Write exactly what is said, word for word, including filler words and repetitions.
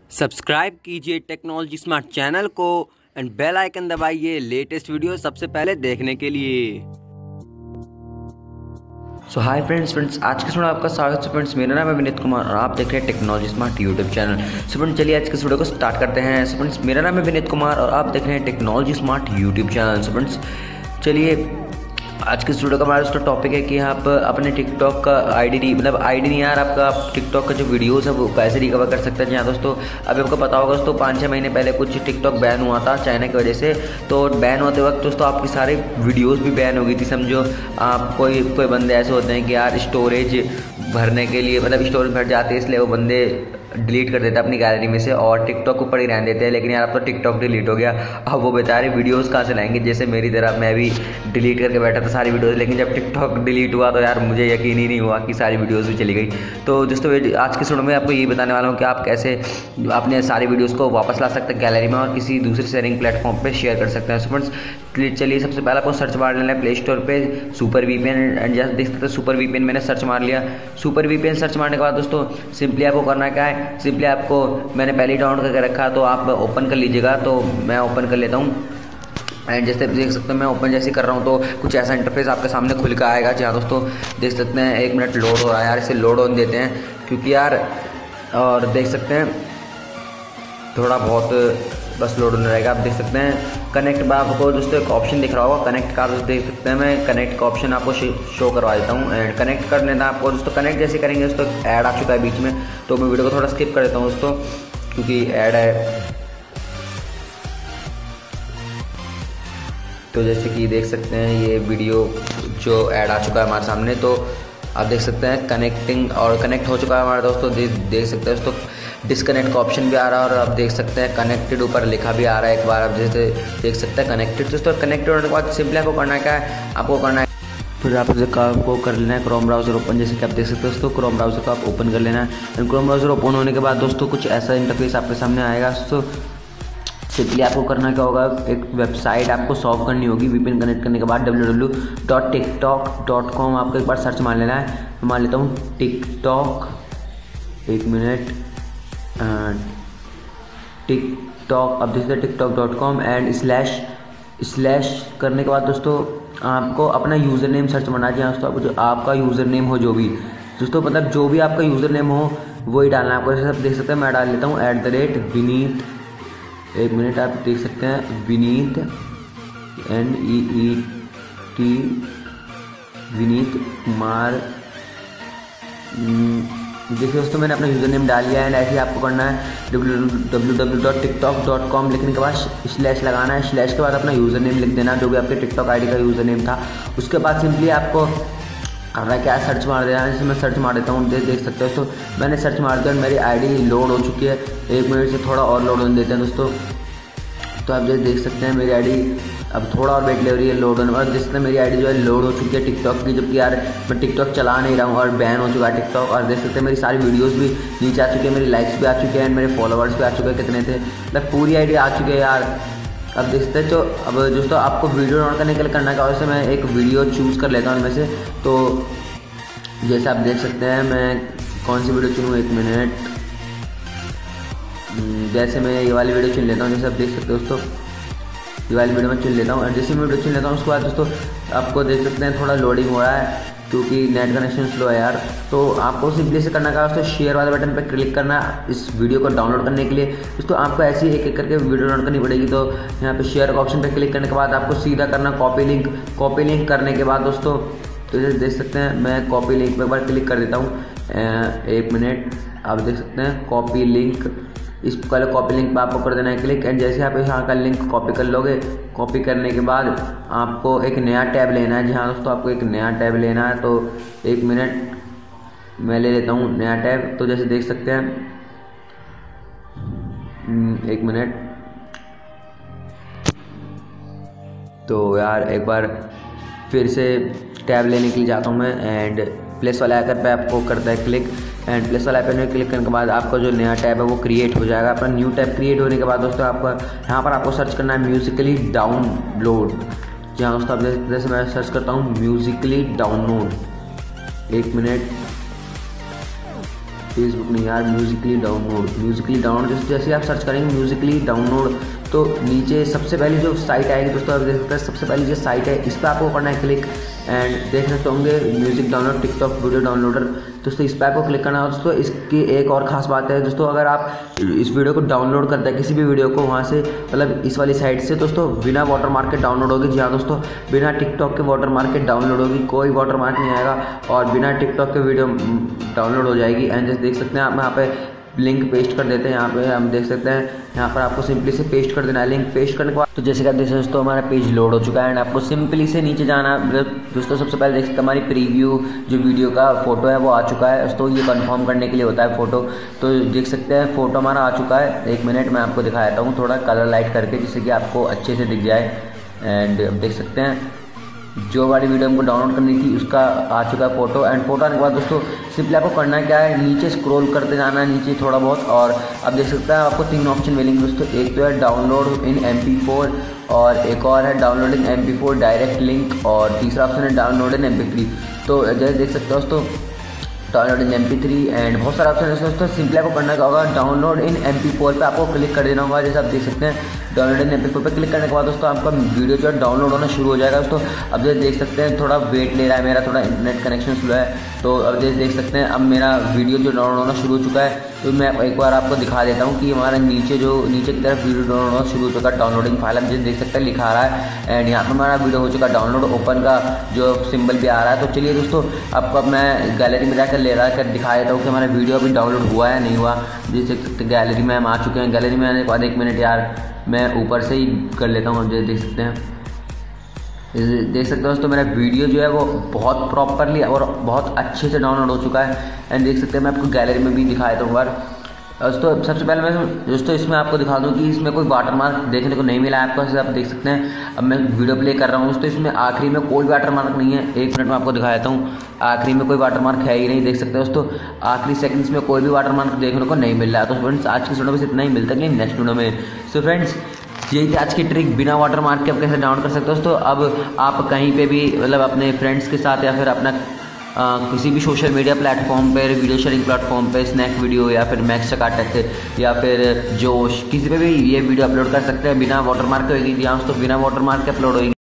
Subscribe कीजिए technology smart channel को and bell icon दबाइए लेटेस्ट वीडियो सबसे पहले देखने के लिए। सो हाय फ्रेंड्स फ्रेंड्स आज के वीडियो आपका स्वागत है। फ्रेंड्स मेरा नाम है विनीत कुमार और आप देख रहे हैं technology smart YouTube channel. So friends चलिए आज के वीडियो को स्टार्ट करते हैं। सो फ्रेंड्स मेरा नाम है विनीत कुमार और आप देख रहे हैं technology smart YouTube channel. So friends चलिए आज के वीडियो का हमारा उसका टॉपिक है कि आप अपने टिकटॉक का आईडी मतलब आईडी नहीं यार आपका आप टिकटॉक का जो वीडियोस है वो कैसे रिकवर कर सकते हैं। जहाँ दोस्तों अभी आपको पता होगा दोस्तों पाँच छः महीने पहले कुछ टिकटॉक बैन हुआ था चाइना की वजह से। तो बैन होते वक्त दोस्तों आपकी सारी वीडियोस भी बैन हो गई थी। समझो आप कोई कोई बंदे ऐसे होते हैं कि यार स्टोरेज भरने के लिए मतलब स्टोरेज भर जाते हैं इसलिए वो बंदे डिलीट कर देते हैं अपनी गैलरी में से और टिकटॉक ऊपर ही रहने देते हैं। लेकिन यार अब तो टिकटॉक डिलीट हो गया, अब वो बेचारे वीडियोस कहाँ से लाएंगे। जैसे मेरी तरह मैं भी डिलीट करके बैठा था सारी वीडियोस, लेकिन जब टिकटॉक डिलीट हुआ तो यार मुझे यकीन ही नहीं हुआ कि सारी वीडियोस भी चली गई। तो दोस्तों आज के वीडियो में आपको यही बताने वाला हूँ कि आप कैसे अपने सारी वीडियोस को वापस ला सकते हैं गैलरी में और किसी दूसरे शेयरिंग प्लेटफॉर्म पर शेयर कर सकते हैं। सो फ्रेंड्स चलिए सबसे पहले आपको सर्च मार लेना है प्ले स्टोर पे सुपर वीपीएन एंड जैसे देख सकते हैं सुपर वीपीएन मैंने सर्च मार लिया। सुपर वीपीएन सर्च मारने के बाद दोस्तों सिंपली आपको करना क्या है, सिंपली आपको मैंने पहले ही डाउनलोड करके रखा तो आप ओपन कर लीजिएगा। तो मैं ओपन कर लेता हूँ एंड जैसे देख सकते हैं मैं ओपन जैसे कर रहा हूँ तो कुछ ऐसा इंटरफेस आपके सामने खुल कर आएगा। जहाँ दोस्तों देख सकते हैं एक मिनट लोड हो रहा है यार, इसे लोड ऑन देते हैं क्योंकि यार और देख सकते हैं थोड़ा बहुत बस लोड होने रहेगा। आप देख सकते हैं कनेक्ट में आपको दोस्तों एक ऑप्शन दिख रहा होगा कनेक्ट का, आप देख सकते हैं मैं कनेक्ट का ऑप्शन आपको शो करवा देता हूँ एंड कनेक्ट कर लेना आपको दोस्तों। कनेक्ट जैसे करेंगे दोस्तों ऐड आ चुका है बीच में, तो मैं वीडियो को थोड़ा स्किप कर देता हूँ दोस्तों क्योंकि ऐड है। तो जैसे कि देख सकते हैं ये वीडियो जो ऐड आ चुका है हमारे सामने, तो आप देख सकते हैं कनेक्टिंग और कनेक्ट हो चुका है हमारा दोस्तों। देख देख सकते हैं दोस्तों डिस्कनेक्ट का ऑप्शन भी आ रहा है और आप देख सकते हैं कनेक्टेड ऊपर लिखा भी आ रहा है एक बार। आप जैसे देख सकते हैं कनेक्टेड दोस्तों। कनेक्टेड होने के बाद सिंपली आपको करना क्या है, आपको करना है फिर आप आपको कर लेना है क्रोम ब्राउज़र ओपन। जैसे कि आप देख सकते हो दोस्तों क्रोम ब्राउज़र को आप ओपन कर लेना है। क्रोम ब्राउज़र ओपन होने के बाद दोस्तों कुछ ऐसा इंटरफेस आपके सामने आएगा। दोस्तों सिंपली आपको करना क्या होगा, एक वेबसाइट आपको सॉल्व करनी होगी वीपीएन कनेक्ट करने के बाद W W W dot TikTok dot com आपको एक बार सर्च मार लेना है। मैं मान लेता हूँ टिकटॉक, एक मिनट टिकटॉक अब देखते हैं TikTok dot com and slash slash करने के बाद दोस्तों आपको अपना यूज़र नेम सर्च करना चाहिए दोस्तों। आपको जो आपका यूज़र नेम हो जो भी दोस्तों मतलब जो भी आपका यूज़र नेम हो वही डालना है आपको। जैसे आप देख सकते हैं मैं डाल लेता हूँ एट द रेट विनीत, एक मिनट आप देख सकते हैं Vineet N E E T Vineet Kumar. देखिए दोस्तों मैंने अपना यूज़र नेम डाल लिया है एंड ऐसे ही आपको करना है W W W dot TikTok dot com लिखने के बाद स्लैश लगाना है। स्लैश के बाद अपना यूज़र नेम लिख देना जो भी आपके टिकटॉक आईडी का यूज़र नेम था। उसके बाद सिंपली आपको करना क्या है, सर्च मार देना है। जैसे मैं सर्च मार देता हूँ देख सकते हो दोस्तों मैंने सर्च मार दिया मेरी आईडी लोड हो चुकी है। एक मिनट से थोड़ा और लोड होने देते हैं दोस्तों। तो आप जैसे देख सकते हैं मेरी आईडी अब थोड़ा और वेट ले रही है लोड होने पर। जिससे मेरी आईडी जो है लोड हो चुकी है टिकटॉक की, जबकि यार मैं टिकटॉक चला नहीं रहा हूँ और बैन हो चुका है टिकटॉक। और देख सकते हैं मेरी सारी वीडियोस भी नीचे आ चुकी है, मेरी लाइक्स भी आ चुके हैं, मेरे फॉलोअर्स भी आ चुके हैं कितने थे मतलब पूरी आईडी आ चुकी है यार। अब देख सकते हैं तो अब दोस्तों आपको वीडियो डाउनलोड करने के लिए करना क्या है, वैसे मैं एक वीडियो चूज़ कर लेता हूँ उनमें से। तो जैसे आप देख सकते हैं मैं कौन सी वीडियो चुनूँ, एक मिनट जैसे मैं ये वाली वीडियो चुन लेता हूँ। जैसे आप देख सकते हो दोस्तों ये वाली वीडियो में चुन लेता हूँ और जैसे मैं वीडियो चुन लेता हूँ उसके बाद दोस्तों आपको देख सकते हैं थोड़ा लोडिंग हो रहा है क्योंकि नेट कनेक्शन स्लो है यार। तो आपको सिंपली से करना क्या दोस्तों, शेयर वाले बटन पर क्लिक करना इस वीडियो को डाउनलोड करने के लिए। दोस्तों आपको ऐसे ही एक एक करके वीडियो डाउनलोड करनी पड़ेगी। तो यहाँ पे शेयर का ऑप्शन पर क्लिक करने के बाद आपको सीधा करना कॉपी लिंक। कॉपी लिंक करने के बाद दोस्तों तो जैसे देख सकते हैं मैं कॉपी लिंक पर एक बार क्लिक कर देता हूँ, एक मिनट आप देख सकते हैं कॉपी लिंक। इस पहले कॉपी लिंक पर आपको कर देना है क्लिक एंड जैसे आप यहाँ का लिंक कॉपी कर लोगे, कॉपी करने के बाद आपको एक नया टैब लेना है। जहाँ दोस्तों आपको एक नया टैब लेना है। तो एक मिनट मैं ले लेता हूँ नया टैब। तो जैसे देख सकते हैं एक मिनट तो यार एक बार फिर से टैब लेने के लिए जाता हूँ मैं एंड प्लेस वाले आइकन पे आपको करता है क्लिक एंड प्लेस वाले आइकन में क्लिक करने के बाद आपका जो नया टैब है वो क्रिएट हो जाएगा। अपना न्यू टैब क्रिएट होने के बाद दोस्तों आपका यहाँ पर आपको सर्च करना है म्यूजिकली डाउनलोड। जहाँ दोस्तों आप जैसे मैं सर्च करता हूँ म्यूजिकली डाउनलोड, एक मिनट फेसबुक नहीं यार, म्यूजिकली डाउनलोड म्यूजिकली डाउनलोड जैसे आप सर्च करेंगे म्यूजिकली डाउनलोड तो नीचे सबसे पहली जो साइट आएगी दोस्तों, आप देख सकते हैं सबसे पहली जो साइट है इस पर आपको करना है क्लिक। एंड देख सकते होंगे music download TikTok video downloader, दोस्तों इस पर आपको क्लिक करना है। दोस्तों इसकी एक और ख़ास बात है दोस्तों, अगर आप इस वीडियो को डाउनलोड करते हैं किसी भी वीडियो को वहाँ से मतलब इस वाली साइट से दोस्तों बिना वाटर मार्क के डाउनलोड होगी। जी हाँ दोस्तों, बिना टिकटॉक के वाटर मार्क के डाउनलोड होगी, कोई वाटर मार्क नहीं आएगा और बिना टिकटॉक के वीडियो डाउनलोड हो जाएगी। एंड जैसे देख सकते हैं आप यहाँ पे लिंक पेस्ट कर देते हैं, यहाँ पे हम देख सकते हैं यहाँ पर आपको सिंपली से पेस्ट कर देना है। लिंक पेस्ट करने के बाद तो जैसे कि आप देख सकते हैं दोस्तों हमारा पेज लोड हो चुका है। एंड आपको सिंपली से नीचे जाना है दोस्तों। सबसे पहले देख सकते हैं हमारी प्रीव्यू जो वीडियो का फोटो है वो आ चुका है दोस्तों, ये कंफर्म करने के लिए होता है फोटो। तो देख सकते हैं फोटो हमारा आ चुका है। एक मिनट मैं आपको दिखा देता हूँ थोड़ा कलर लाइट करके, जिससे कि आपको अच्छे से दिख जाए। एंड अब देख सकते हैं जो वाली वीडियो हमको डाउनलोड करनी थी उसका आ चुका है फोटो। एंड फोटो आने के बाद दोस्तों सिंपली आपको करना क्या है, नीचे स्क्रॉल करते जाना है नीचे थोड़ा बहुत, और अब देख सकते हैं आपको तीन ऑप्शन मिलेंगे दोस्तों। एक तो है download in M P four और एक और है download in M P four direct link और तीसरा ऑप्शन है download in M P three. तो जैसे देख सकते हो दोस्तों download in M P three and बहुत सारा ऑप्शन है दोस्तों। सिंपली आपको करना क्या होगा, download in M P four पे आपको क्लिक कर देना होगा। जैसे आप देख सकते हैं download in M P four पे क्लिक करने के बाद दोस्तों आपका वीडियो जो है डाउनलोड होना शुरू हो जाएगा दोस्तों। अब जैसे देख सकते हैं थोड़ा वेट ले रहा है, मेरा थोड़ा इंटरनेट कनेक्शन स्लो है। तो अब जैसे देख सकते हैं अब मेरा वीडियो जो डाउनलोड होना शुरू हो चुका है। तो मैं एक बार आपको दिखा देता हूँ कि हमारा नीचे जो नीचे की तरफ वीडियो डाउनलोड होना शुरू हो चुका है। डाउनलोडिंग फाइल हम जैसे देख सकते हैं लिखा आ रहा है एंड यहाँ पर हमारा वीडियो हो चुका है डाउनलोड, ओपन का जो सिंबल भी आ रहा है। तो चलिए दोस्तों आपको अब मैं गैलरी में जाकर ले रहा कर दिखा देता हूँ कि हमारा वीडियो अभी डाउनलोड हुआ है नहीं हुआ। देख सकते गैलरी में हम आ चुके हैं। गैलरी में आने के बाद एक मिनट यार मैं ऊपर से ही कर लेता हूँ। जैसे देख सकते हैं देख सकते हो दोस्तों मेरा वीडियो जो है वो बहुत प्रॉपरली और बहुत अच्छे से डाउनलोड हो चुका है। एंड देख सकते हैं मैं आपको गैलरी में भी दिखा देता हूँ बार दोस्तों। सबसे पहले मैं दोस्तों इसमें आपको दिखा दूं कि इसमें कोई वाटरमार्क देखने को नहीं मिला है आपको, जैसे आप देख सकते हैं। अब मैं वीडियो प्ले कर रहा हूँ दोस्तों, इसमें आखिरी में कोई वाटरमार्क नहीं है। एक मिनट में आपको दिखा देता हूँ, आखिरी में कोई वाटरमार्क है ही नहीं। देख सकते हैं दोस्तों आखिरी सेकंड्स में कोई भी वाटरमार्क देखने को नहीं मिल रहा है। तो फ्रेंड्स आज की वीडियो में इतना ही, मिलता है नहीं नेक्स्ट वीडियो में। सो फ्रेंड्स यही थी आज की ट्रिक, बिना वाटरमार्क के आप कैसे डाउनलोड कर सकते हो दोस्तों। अब आप कहीं पे भी मतलब अपने फ्रेंड्स के साथ या फिर अपना आ, किसी भी सोशल मीडिया प्लेटफॉर्म पर, वीडियो शेयरिंग प्लेटफॉर्म पे, स्नैक वीडियो या फिर मैक्स टकाटेक या फिर जोश, किसी पे भी ये वीडियो अपलोड कर सकते हैं बिना वाटरमार्क के होगी। यहाँ तो बिना वाटरमार्क के अपलोड होगी।